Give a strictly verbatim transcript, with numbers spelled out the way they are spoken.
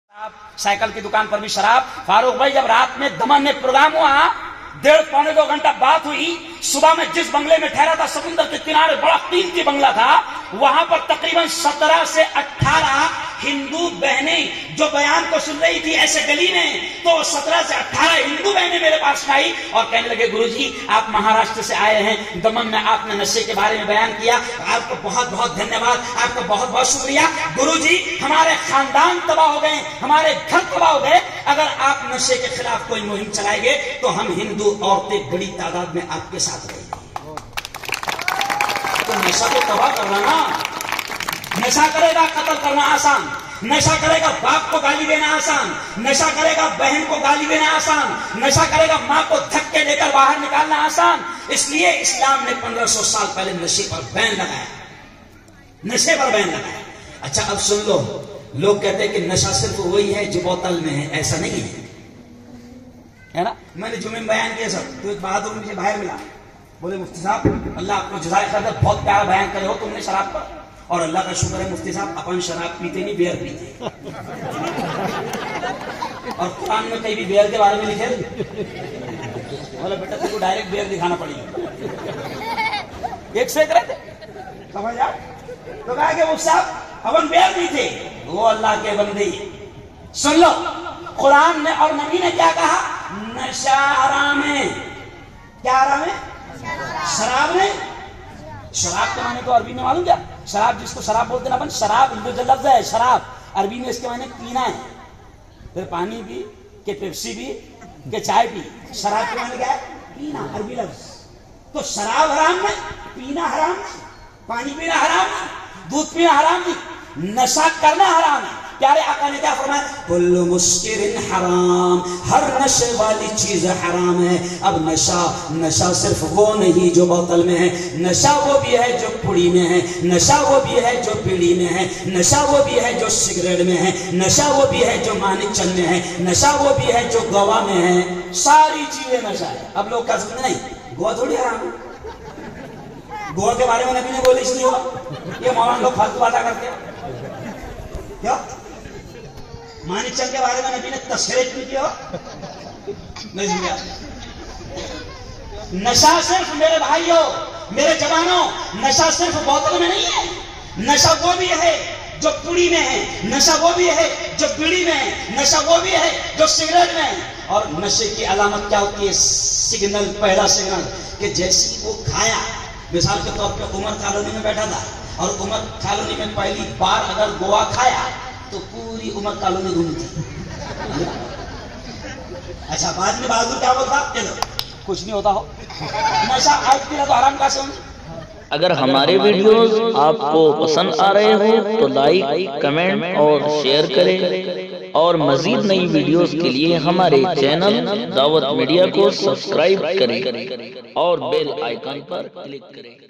Cycle की दुकान पर भी शराब। फारूक भाई, जब रात में दमन में प्रोग्राम हुआ, डेढ़ पौने दो घंटा बात हुई, सुबह में जिस बंगले में ठहरा था समुद्र के किनारे, बड़ा कीमती बंगला था, वहां पर तकरीबन सत्रह से अठारह हिंदू बहनें जो बयान को सुन रही थी ऐसे गली में, तो सत्रह से अठारह हिंदू बहनें मेरे पास आई और कहने लगे, गुरुजी आप महाराष्ट्र से आए हैं, दमन में आपने नशे के बारे में बयान किया, आपको बहुत बहुत धन्यवाद, आपका बहुत बहुत शुक्रिया। गुरुजी हमारे खानदान तबाह हो गए, हमारे घर तबाह हो गए, अगर आप नशे के खिलाफ कोई मुहिम चलाएंगे तो हम हिंदू औरतें बड़ी तादाद में आपके साथ रहेंगी। तो नशा को तबाह करना ना, नशा करेगा कत्ल करना आसान, नशा करेगा बाप को गाली देना आसान, नशा करेगा बहन को गाली देना आसान, नशा करेगा माँ को धक्के देकर बाहर निकालना आसान। इसलिए इस्लाम ने पंद्रह सौ साल पहले नशे पर बैन लगाया, नशे पर बैन लगाया। अच्छा अब सुन लो, लोग कहते हैं कि नशा सिर्फ वही है जो बोतल में है, ऐसा नहीं है, है ना। मैंने जुमे में बयान किया सब, तो एक बहादुर मुझे बाहर मिला, बोले मुफ्ती साहब अल्लाह आपको जज़ाए खैर, बहुत प्यारा बयान करे हो तुमने शराब पर, और अल्लाह का शुक्र है मुफ्ती साहब अपन शराब पीते नहीं, बियर पीते, और कुरान में कहीं भी बियर के बारे में लिखे, बोले बेटा तुमको डायरेक्ट बियर दिखाना पड़ेगा, एक से एक रहे थे, समझ आ? तो कहा कि मुफ्ती साहब अपन बियर पीते, वो अल्लाह के बंदे। सुन लो, कुरान ने और नबी ने क्या कहा, नशा हराम है। क्या हराम है? शराब नहीं। शराब के माने तो अरबी में मालूम क्या, शराब जिसको शराब बोलते ना अपन, शराब जो लफ्ज है शराब, अरबी में इसके माने पीना है, फिर पानी पी के पेप्सी पी के चाय पी, शराब के माने क्या है, पीना, अरबी लफ्ज। तो शराब हराम नहीं, पीना हराम नहीं, पानी पीना हराम नहीं, दूध पीना हराम नहीं, नशा करना हराम है। प्यारे आका ने क्या फरमाया, कुल्लु मुस्किरिन हराम, हर नशे वाली चीज हराम है। अब नशा, नशा सिर्फ वो नहीं जो बोतल में है, नशा वो भी है जो पुड़ी में है, नशा वो भी है जो बीड़ी में है, नशा वो भी है जो सिगरेट में है, नशा वो भी है जो मानिकचंद में है, नशा वो भी है जो गोवा में है, सारी चीजें नशा है। अब लोग क्या समझते, नहीं गोवा थोड़ी हराम है, गोवा के बारे में नबी ने बोले इसलिए हुआ, ये मौलाना लोग फालतू बातें करते हैं क्या, मानिकचंद के बारे में नबी ने तस्करी की हो, नहीं किया। नशा सिर्फ मेरे भाइयों, मेरे जवानों, नशा सिर्फ बोतल में नहीं है, नशा वो भी है जो पुड़ी में है, नशा वो भी है जो बीड़ी में है, नशा वो भी है जो सिगरेट में है। और नशे की अलामत क्या होती है, सिग्नल, पहला सिग्नल कि जैसे वो खाया, मिसाल के तौर पे उमर कॉलोनी में बैठा था और उमर कॉलोनी में पहली बार अगर गोवा खाया तो पूरी उमर कॉलोनी घूमती। अच्छा बाद में बहादुर क्या बोलता, चलो कुछ नहीं होता हो, नशा आज पीना तो हराम का से। अगर हमारे वीडियोस आपको पसंद आ रहे हो तो लाइक, कमेंट और शेयर करें, और मजीद नई वीडियोस के लिए हमारे चैनल दावत मीडिया को सब्सक्राइब करें और बेल आइकन पर क्लिक करें।